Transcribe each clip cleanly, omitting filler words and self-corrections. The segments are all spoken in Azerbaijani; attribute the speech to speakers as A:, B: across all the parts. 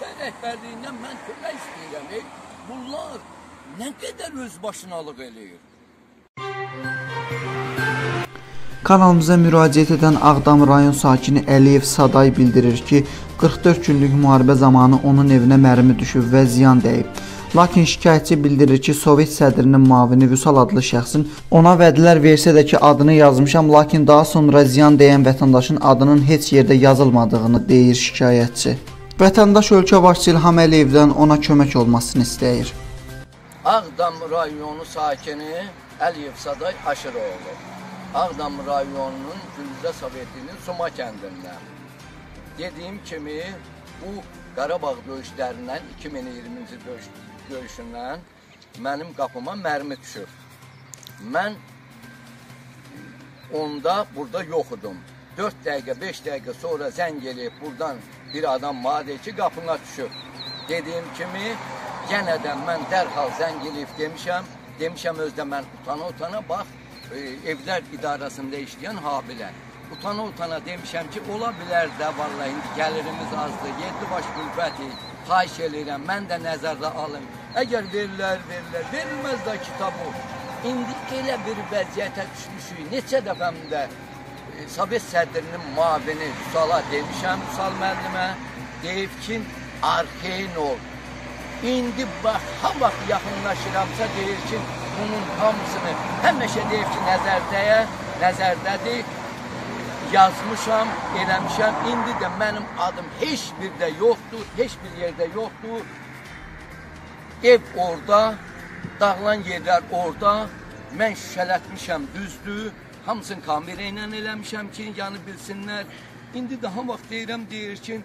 A: ölkə rəhbərliyindən mən kömək istəyirəm. Bunlar nə qədər özbaşınalıq eləyir.
B: Kanalımıza müraciət edən Ağdam rayon sakini Əliyev Saday bildirir ki, 44 günlük müharibə zamanı onun evinə mərmi düşüb və ziyan dəyib. Lakin şikayətçi bildirir ki, Sovet sədrinin müavini Vüsal adlı şəxsin ona vədlər versə də ki, adını yazmışam, lakin daha sonra ziyan dəyən vətəndaşın adının heç yerdə yazılmadığını deyir şikayətçi. Vətəndaş ölkə başçısı İlham Əliyevdən ona kömək olmasını istəyir.
A: Ağdam rayonu sakini Əliyev Saday Aşıroğlu. Ağdam rayonunun Gülüzə Sovetinin Suma kəndindən. Dediyim kimi, bu Qarabağ döyüşlərindən 2020-ci döyüşündən mənim qapıma mərmi düşür. Mən onda burada yox idim. 4 dəqiqə, 5 dəqiqə sonra zəng eləyib buradan bir adam madde ki qapına düşür. Dediyim kimi, yenə də mən dərhal zəng eləyib demişəm özdə mən utana bax, evlər idarəsində işləyən Habilə. Utana demişəm ki, ola bilər də, vallahi indi gəlirimiz azdır, 7 baş qülfəti, xahiş eləyirəm, mən də nəzərdə alım. Əgər verilməz də kitabı, indi elə bir vəziyyətə düşmüşük, neçə dəfəmdə Sovet sədrinin müavini Vüsala demişəm, Vüsal müəllimə, deyib ki, arxeyin ol. İndi bax, ha vaxt yaxınlaşıramsa deyir ki, bunun hamısını həmişə deyir ki, nəzərdədir, yazmışam, eləmişəm. İndi də mənim adım heç bir də yoxdur, heç bir yerdə yoxdur. Ev orada, dağılan yerlər orada, mən şüşələtmişəm, düzdür. Hamısını kamera ilə eləmişəm ki, yanı bilsinlər. İndi daha vaxt deyir ki,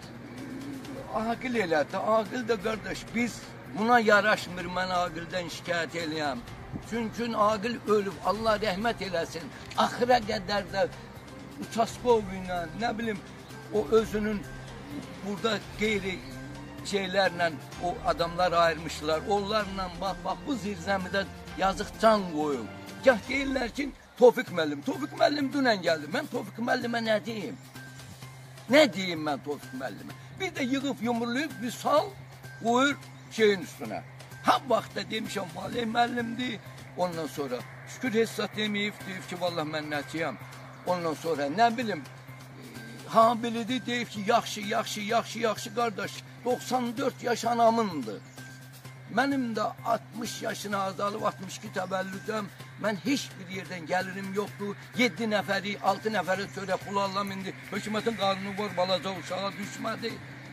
A: Aqil elədi, Aqil də qardaş, biz buna yaraşmır, mən Aqildən şikayət eləyəm. Çünki Aqil ölüb, Allah rəhmət eləsin. Axıra qədər də Uçaskov ilə, nə bilim, o özünün burada qeyri şeylərlə o adamlar ayırmışlar. Onlarla bax, bu zirzəmidə yazıq can qoyub. Gah deyirlər ki, Tofiq müəllim dünən gəldi. Mən Tofiq müəllimə nə deyim? Nə deyim mən Tofiq müəllimə? Bir də yığıb yumurlayıb bir sal qoyur şeyin üstünə. Ha vaxtda demişəm, Valih müəllimdir. Ondan sonra şükür hesab deməyib, deyib ki, vallah mən nətiyəm. Ondan sonra nə bilim, habilidir, deyib ki, yaxşı qardaş, 94 yaş anamındır. Mənim də 60 yaşına azalıb, 62 təvəllüdəm. Mən heç bir yerdən gəlirim yoxdur. 7 nəfəri, 6 nəfərə görə pul alam indi. Hökumətin qanunu var, balaca uşağa düşmədi.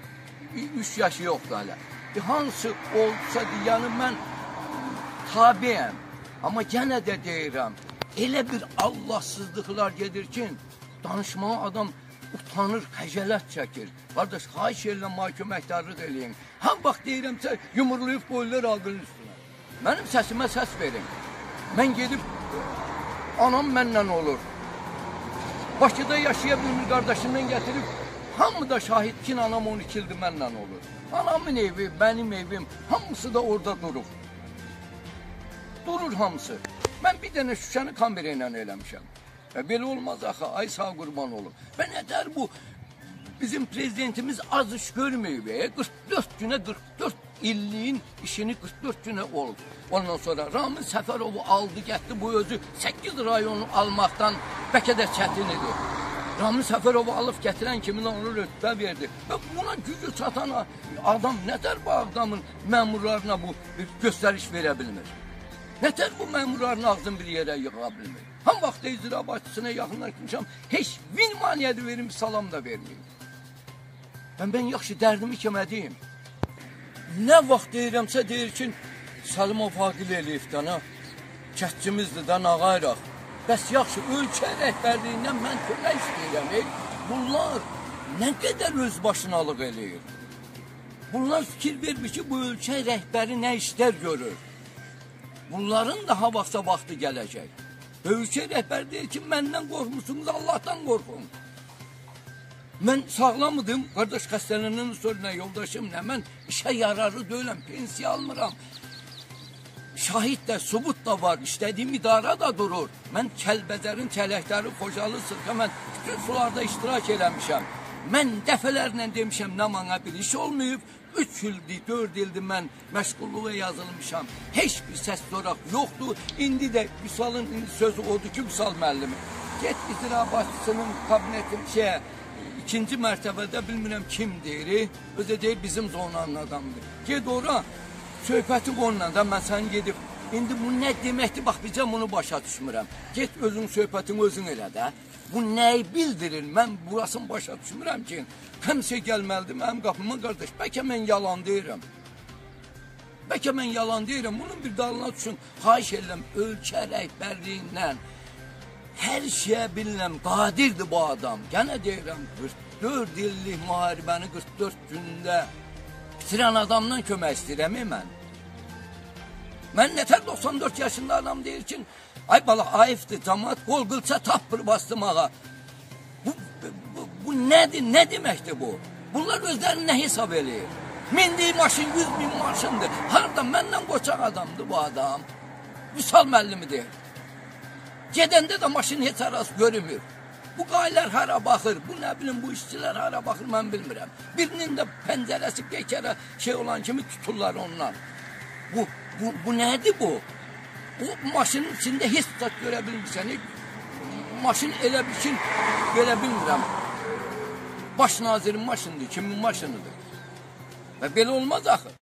A: 3 yaşı yoxdur hələ. Hansı olsa yəni mən tabiyəm. Amma yenə də deyirəm, elə bir Allahsızlıqlar gedir ki, danışmağa adam utanır, xəcələt çəkir. Qardaş, xahiş edirəm, köməkdarlıq eləyin. Ha vaxt deyirəmsə, yumurlayıb qoyurlar Aqilin üstünə. Mənim səsimə səs verin. Mən gedib, anam mənlə olur. Bakıda yaşaya bilmir qardaşımdan gətirib, hamı da şahid ki, anam 12 ildir mənlə olur. Anamın evi, mənim evim, hamısı da orada durur. Durur hamısı. Mən bir dənə şüşəni kamera ilə eləmişəm. Belə olmaz axı, ay sağ qurban olub. Və nədər bu? Bizim prezidentimiz az iş görməyib. 44 günə, 44 illiyin işini 44 günə olub. Ondan sonra Ramin Səfərovu aldı, getdi bu özü 8 rayonu almaqdan bəlkə də çətin idi. Ramin Səfərovu alıb gətirən kimin onu rütbə verdi. Və buna gücü çatan adam nətər bu adamın məmurlarına bu göstəriş verə bilmir? Nətər bu məmurların ağzını bir yerə yığa bilmir? Ham vaxtda icra başçısına yaxınlaşmışam, heç min maniyyədi verim, salam da verməyim. Mən yaxşı dərdimi kəmədiyim. Nə vaxt deyirəmsə deyir ki, Salimov Aqil Əliyevdən, kətçimizdir də nağayraq. Bəs yaxşı, ölkə rəhbərliyindən mən kömək istəyirəm. Bunlar nə qədər özbaşınalıq eləyir? Bunlar fikir vermir ki, bu ölkə rəhbəri nə işlər görür? Bunların daha vaxtı gələcək. Ölkə rəhbəri deyir ki, məndən qorxmuşsunuz, Allahdan qorxun. Mən sağlamıdım, qardaş xəstələnənin sonra yoldaşım nə, mən işə yararı deyiləm, pensiya almıram. Şahid də, subut da var, işlədiyim idara da durur. Mən Kəlbəcərin, Çələkləri, Xocalı, Sırqa, mən bütün sularda iştirak eləmişəm. Mən dəfələrlə demişəm, nə mənə bir iş olmayıb. 3 ildir, 4 ildir mən məşğulluğa yazılmışam. Heç bir səs soraq yoxdur. İndi də Vüsalın sözü odur ki, Vüsal müəllimi. Get icra başçısının kabinetin ikinci mərtəbədə bilmirəm kim deyir. Özü deyir bizim zonanın adamdır. Get ora, söhbəti onunla da mən sən gedib. İndi bu nə deməkdir? Bax, bizə bunu başa düşmürəm. Get özün söhbətini özün elə də. Bu nəyi bildirir? Mən burasını başa düşmürəm ki, həmsə gəlməlidir mənim qapıma qardaş. Bəlkə mən yalan deyirəm. Bəlkə mən yalan deyirəm. Bunun bir dalına düşün. Xahiş edirəm, ölkə rəhbərliyindən hər şeyə bilirəm, qadirdir bu adam. Gənə deyirəm, 44 illik müharibəni 44 gündə bitirən adamdan kömək istəyirəm mən. Mən nətər 94 yaşında adam deyir ki, ay bala, ayıfdır, cəmaat qol qılça tapır bastımağa. Bu nədir, nə deməkdir bu? Bunlar özlərini nə hesab eləyir? Mindiyi maşın 100.000 maşındır. Harada məndən qoçaq adamdır bu adam. Vüsal müəllimidir. Gedəndə də maşın heç arası görünmür. Bu qaylar hara baxır, bu nə bilim, bu işçilər hara baxır, mən bilmirəm. Birinin də pəncərəsi qəkərə şey olan kimi tuturlar ondan. Bu nədir bu? Bu maşının içində heç tutat görə bilmirsən. Maşın elə bir şey görə bilmirəm. Baş nazirin maşınıdır, kimin maşınıdır? Və belə olmaz axı.